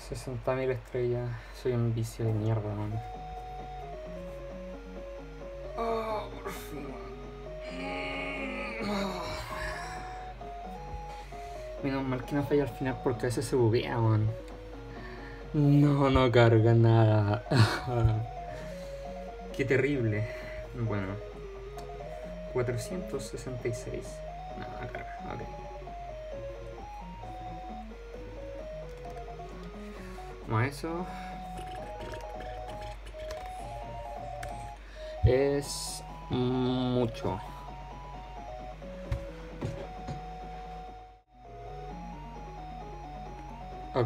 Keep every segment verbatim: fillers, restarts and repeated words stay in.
sesenta mil estrellas. Soy un vicio de mierda, man. Oh, por fin. Oh. Menos mal que no falla al final porque a veces se buguea, man. No, no carga nada. Qué terrible. Bueno. cuatrocientos sesenta y seis. No, no carga. Ok. Como eso. Es mucho. Ok.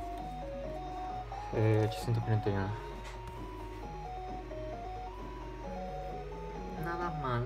Eh, ochocientos cuarenta y uno. Nada mal.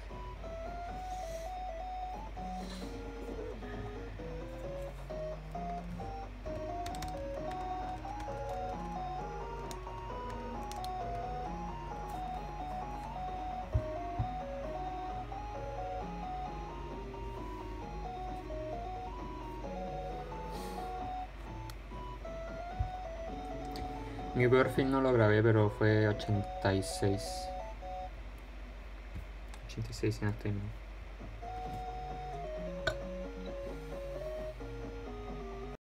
Mi peor film no lo grabé, pero fue ochenta y seis. ochenta y seis si no estoy mal.